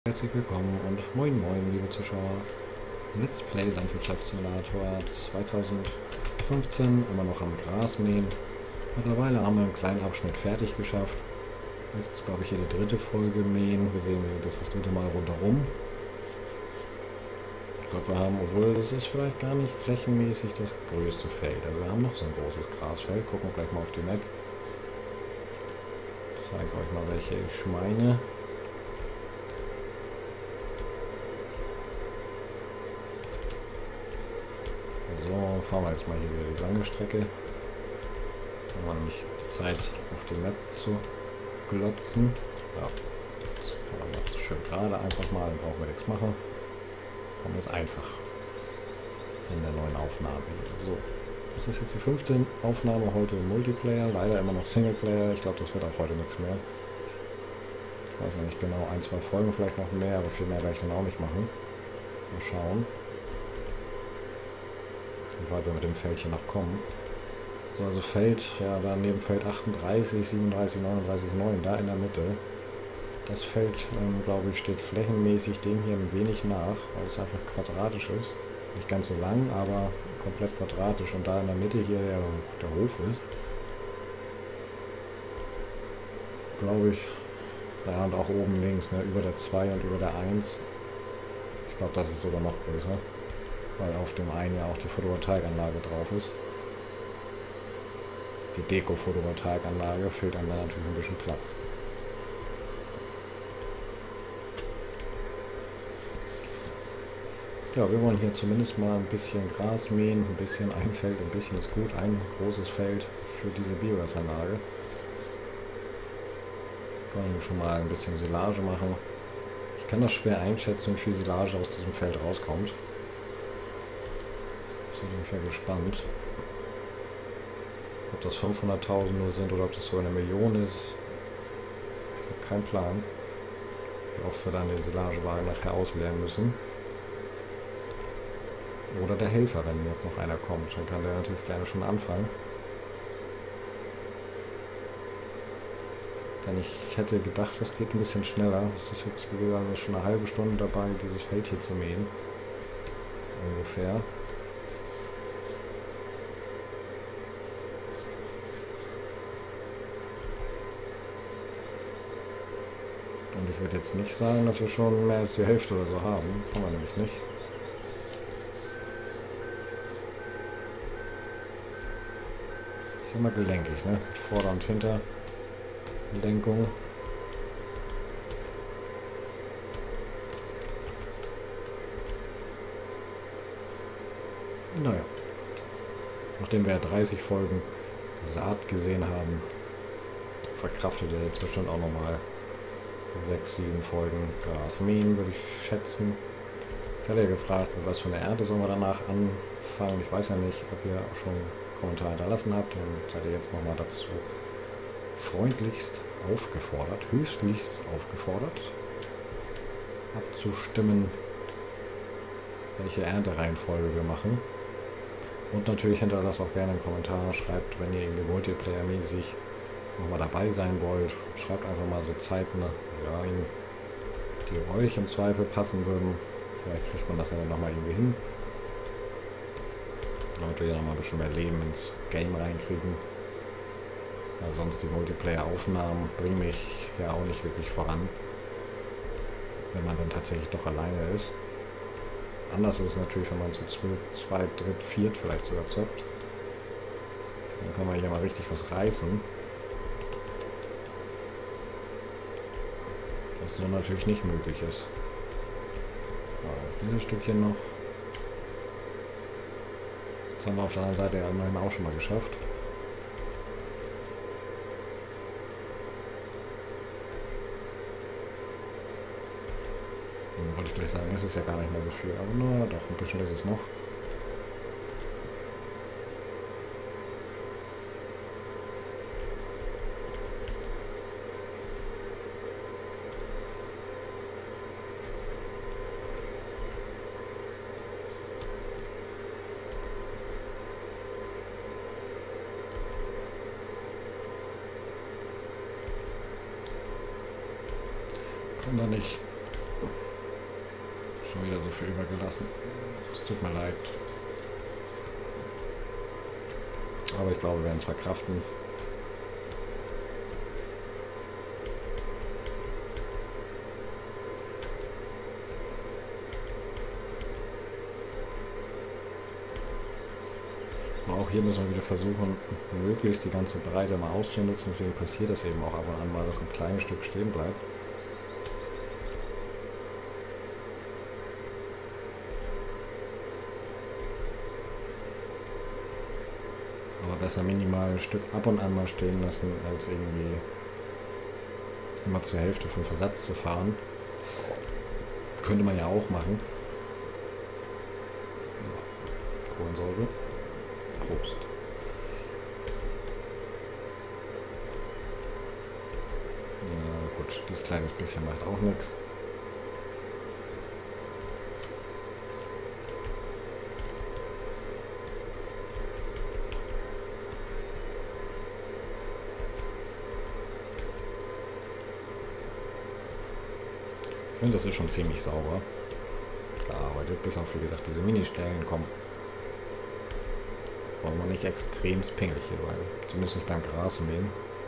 Herzlich willkommen und moin moin, liebe Zuschauer. Let's Play Landwirtschaftssimulator 2015, immer noch am Gras mähen. Mittlerweile haben wir einen kleinen Abschnitt fertig geschafft. Das ist, glaube ich, hier die dritte Folge mähen. Wir sehen, wir sind das dritte Mal rundherum. Ich glaube, wir haben, obwohl das ist vielleicht gar nicht flächenmäßig das größte Feld. Also wir haben noch so ein großes Grasfeld. Gucken wir gleich mal auf die Map. Ich zeige euch mal, welche ich meine. So, fahren wir jetzt mal hier wieder die lange Strecke. Da haben wir nämlich Zeit, auf die Map zu glotzen. Ja, jetzt fahren wir mal schön gerade einfach mal, dann brauchen wir nichts machen. Machen wir es einfach in der neuen Aufnahme hier. So, das ist jetzt die 5. Aufnahme heute im Multiplayer. Leider immer noch Singleplayer. Ich glaube, das wird auch heute nichts mehr. Ich weiß noch nicht genau, 1, 2 Folgen vielleicht noch mehr, aber viel mehr werde ich dann auch nicht machen. Mal schauen, weil wir mit dem Feld hier noch kommen. So, also Feld, ja, da neben Feld 38, 37, 39, 9, da in der Mitte. Das Feld, glaube ich, steht flächenmäßig dem hier ein wenig nach, weil es einfach quadratisch ist. Nicht ganz so lang, aber komplett quadratisch. Und da in der Mitte hier der Hof ist, glaube ich, ja, und auch oben links, ne, über der 2 und über der 1. Ich glaube, das ist sogar noch größer, weil auf dem einen ja auch die Photovoltaikanlage drauf ist. Die Deko-Photovoltaikanlage fehlt einem dann natürlich ein bisschen Platz. Ja, wir wollen hier zumindest mal ein bisschen Gras mähen, ein bisschen ein Feld, ein bisschen ist gut, ein großes Feld für diese Biogasanlage. Können wir schon mal ein bisschen Silage machen. Ich kann das schwer einschätzen, wie viel Silage aus diesem Feld rauskommt. Ich bin ungefähr gespannt, ob das 500.000 nur sind oder ob das so eine Million ist. Ich habe keinen Plan, wie oft wir dann den Silagewagen nachher ausleeren müssen. Oder der Helfer, wenn jetzt noch einer kommt, dann kann der natürlich gerne schon anfangen. Denn ich hätte gedacht, das geht ein bisschen schneller. Es ist jetzt wieder schon eine halbe Stunde dabei, dieses Feld hier zu mähen. Ungefähr. Und ich würde jetzt nicht sagen, dass wir schon mehr als die Hälfte oder so haben. Haben wir nämlich nicht. Ist immer gelenkig, ne? Mit Vorder- und Hinterlenkung. Naja. Nachdem wir ja 30 Folgen Saat gesehen haben, verkraftet er jetzt bestimmt auch nochmal 6, 7 Folgen Gras mähen, würde ich schätzen. Ich hatte ja gefragt, mit was für eine Ernte sollen wir danach anfangen. Ich weiß ja nicht, ob ihr auch schon Kommentare hinterlassen habt, und seid ihr jetzt nochmal dazu freundlichst aufgefordert, höchstlichst aufgefordert, abzustimmen, welche Erntereihenfolge wir machen. Und natürlich hinterlasst auch gerne einen Kommentar, schreibt, wenn ihr irgendwie Multiplayer-mäßig nochmal dabei sein wollt, schreibt einfach mal so Zeiten rein, die euch im Zweifel passen würden. Vielleicht kriegt man das ja dann nochmal irgendwie hin. Damit wir ja nochmal ein bisschen mehr Leben ins Game reinkriegen. Ja, sonst die Multiplayer-Aufnahmen bringen mich ja auch nicht wirklich voran, wenn man dann tatsächlich doch alleine ist. Anders ist es natürlich, wenn man zu zweit, dritt, viert vielleicht sogar zockt. Dann kann man hier mal richtig was reißen. Was so natürlich nicht möglich ist. Ja, dieses Stückchen noch. Das haben wir auf der anderen Seite ja immerhin auch schon mal geschafft. Dann wollte ich gleich sagen, es ist ja gar nicht mehr so viel, aber nur doch, ein bisschen ist es noch. Kann da nicht Schon wieder so viel übergelassen. Es tut mir leid. Aber ich glaube, wir werden es verkraften. So, auch hier müssen wir wieder versuchen, möglichst die ganze Breite mal auszunutzen. Deswegen passiert das eben auch ab und an mal, dass ein kleines Stück stehen bleibt. Aber besser minimal ein Stück ab und an mal stehen lassen, als irgendwie immer zur Hälfte vom Versatz zu fahren. Könnte man ja auch machen. Ja. Kohlensäure. Prost. Na gut, dieses kleines bisschen macht auch nichts. Ich finde, das ist schon ziemlich sauber gearbeitet, bis auf, wie gesagt, diese Mini-Stellen kommen. Wollen wir nicht extrem pingelig hier sein. Zumindest nicht beim Grasmähen.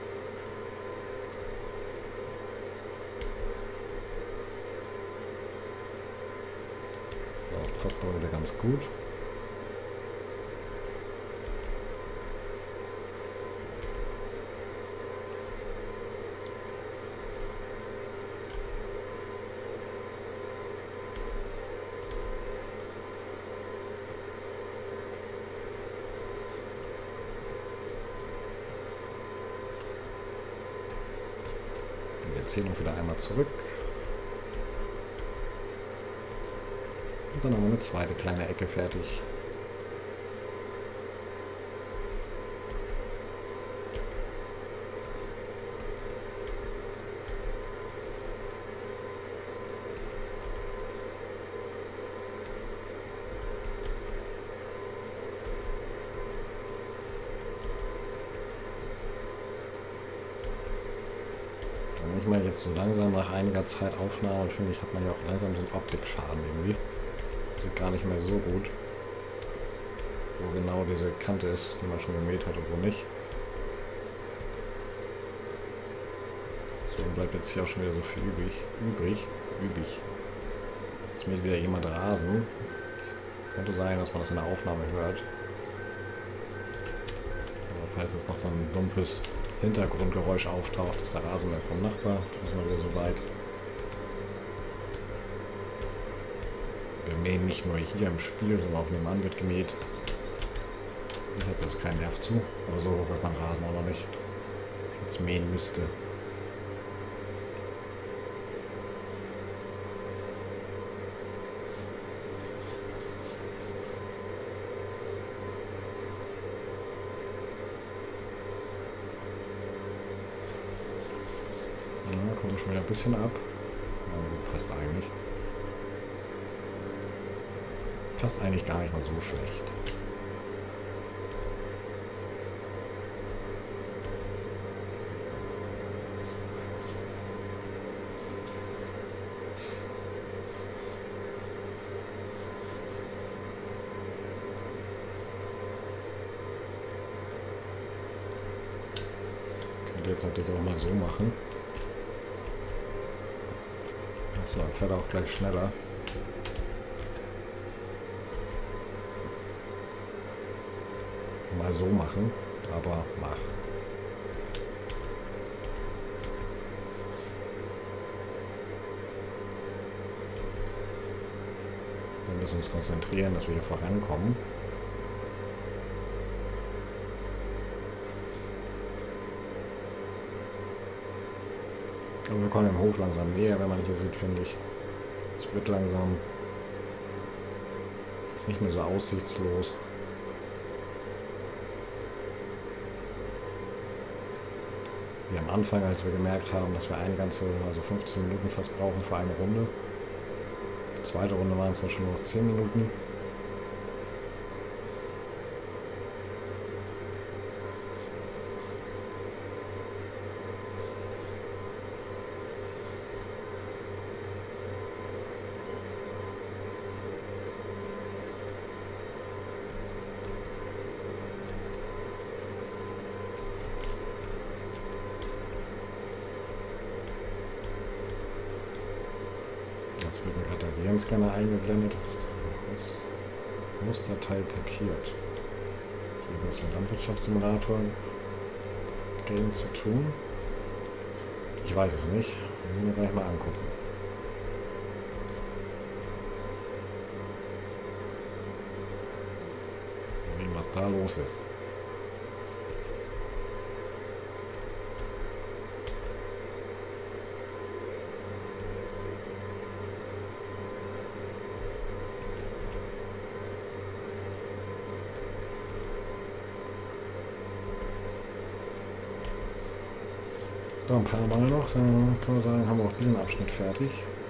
Ja, passt aber wieder ganz gut. Jetzt hier noch wieder einmal zurück. Und dann haben wir eine zweite kleine Ecke fertig. Manchmal jetzt so langsam nach einiger Zeit Aufnahme, finde ich, hat man ja auch langsam so einen Optikschaden irgendwie. Sieht gar nicht mehr so gut, wo genau diese Kante ist, die man schon gemäht hat und wo nicht. Deswegen bleibt jetzt hier auch schon wieder so viel übrig. Jetzt mäht wieder jemand Rasen. Könnte sein, dass man das in der Aufnahme hört. Aber falls jetzt noch so ein dumpfes Hintergrundgeräusch auftaucht, ist der Rasenmäher vom Nachbar. Da sind wir wieder so weit. Wir mähen nicht nur hier im Spiel, sondern auch nebenan wird gemäht. Ich habe jetzt keinen Nerv zu, aber so hoch wird man Rasen auch noch nicht, dass ich jetzt mähen müsste. Ja, kommt schon wieder ein bisschen ab. Ja, passt eigentlich. Passt eigentlich gar nicht mal so schlecht. Könnt ihr jetzt natürlich auch mal so machen. So, dann fährt er auch gleich schneller. Mal so machen, aber mach. Wir müssen uns konzentrieren, dass wir hier vorankommen. Aber wir kommen im Hof langsam näher, wenn man hier sieht, finde ich. Es wird langsam. Ist nicht mehr so aussichtslos. Wie am Anfang, als wir gemerkt haben, dass wir also 15 Minuten fast brauchen für eine Runde. Die zweite Runde waren es dann schon nur noch 10 Minuten. Jetzt wird mir gerade der Virenscanner eingeblendet. Das Musterteil blockiert. Das hat was mit Landwirtschaftssimulator Game zu tun. Ich weiß es nicht. Müssen wir gleich mal angucken. Sehen, was da los ist. So, ein paar Mal noch, dann kann man sagen, haben wir auch diesen Abschnitt fertig.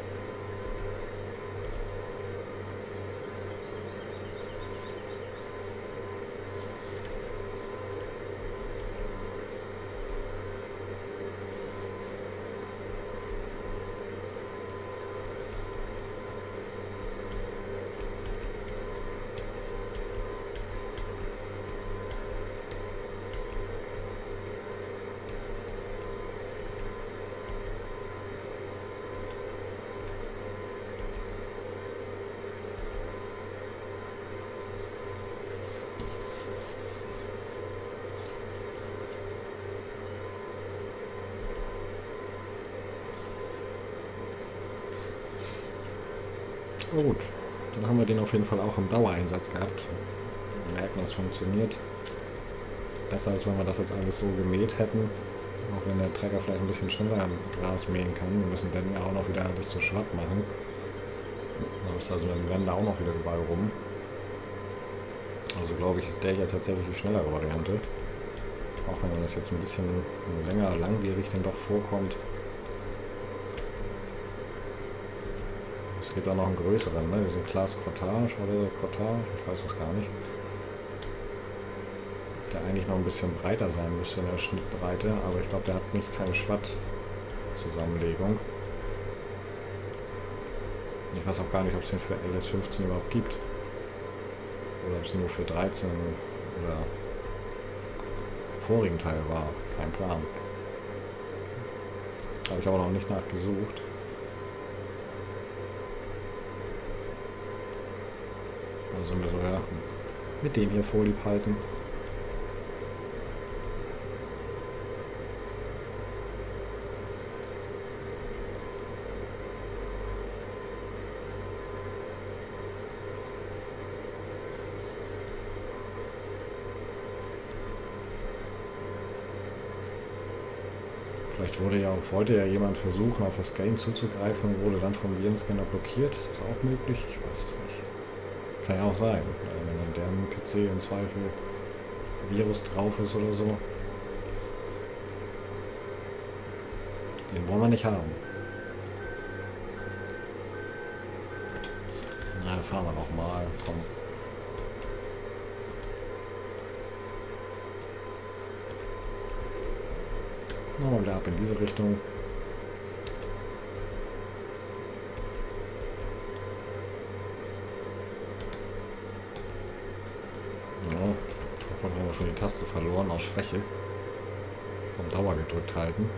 Oh gut, dann haben wir den auf jeden Fall auch im Dauereinsatz gehabt. Wir merken, es funktioniert. Besser als wenn wir das jetzt alles so gemäht hätten. Auch wenn der Trecker vielleicht ein bisschen schneller im Gras mähen kann. Wir müssen dann ja auch noch wieder alles zu Schwatt machen. Da muss also mit dem Wender auch noch wieder überall rum. Also glaube ich, ist der hier tatsächlich die schnellere Variante. Auch wenn das jetzt ein bisschen länger langwierig dann doch vorkommt. Es gibt auch noch einen größeren, ne? Diesen Class Cottage oder so, Cottage, ich weiß das gar nicht. Der eigentlich noch ein bisschen breiter sein müsste in der Schnittbreite, aber ich glaube, der hat nicht keine Schwatt-Zusammenlegung. Ich weiß auch gar nicht, ob es den für LS15 überhaupt gibt. Oder ob es nur für 13 oder vorigen Teil war. Kein Plan. Habe ich aber noch nicht nachgesucht. Also wir so, ja, mit dem hier vorlieb halten. Vielleicht wollte ja jemand versuchen, auf das Game zuzugreifen und wurde dann vom Virenscanner blockiert. Ist das auch möglich? Ich weiß es nicht. Kann ja auch sein, wenn an deren PC im Zweifel Virus drauf ist oder so. Den wollen wir nicht haben. Na, fahren wir noch mal. Komm. Nochmal wieder ab in diese Richtung. Haben wir schon die Taste verloren aus Schwäche. Vom Dauer gedrückt halten.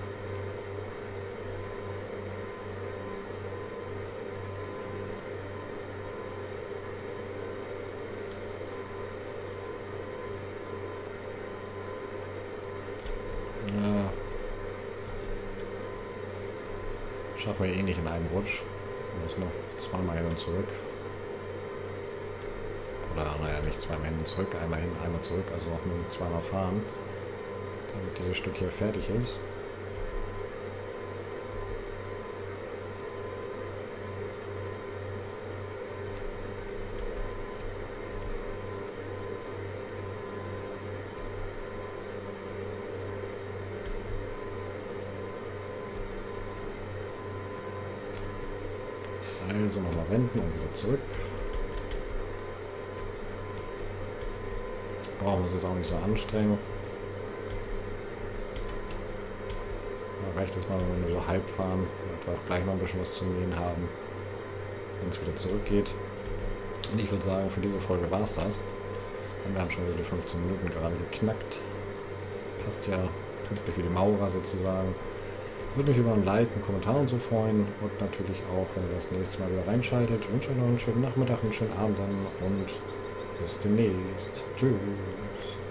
Ja. Schaffen wir eh nicht in einem Rutsch. Wir müssen noch zweimal hin und zurück. Oder naja, nicht zweimal hin und zurück, einmal hin, einmal zurück, also noch nur zweimal fahren, damit dieses Stück hier fertig ist. Also nochmal wenden und wieder zurück. Brauchen wir uns jetzt auch nicht so anstrengen. Da reicht es mal, wenn wir nur so halb fahren, damit wir auch gleich noch ein bisschen was zu mähen haben, wenn es wieder zurückgeht. Und ich würde sagen, für diese Folge war es das. Und wir haben schon wieder die 15 Minuten gerade geknackt. Passt ja pünktlich wie die Maurer sozusagen. Würde mich über ein Like, einen Kommentar und so freuen und natürlich auch, wenn ihr das nächste Mal wieder reinschaltet. Ich wünsche euch noch einen schönen Nachmittag, einen schönen Abend dann und bis demnächst. Tschüss.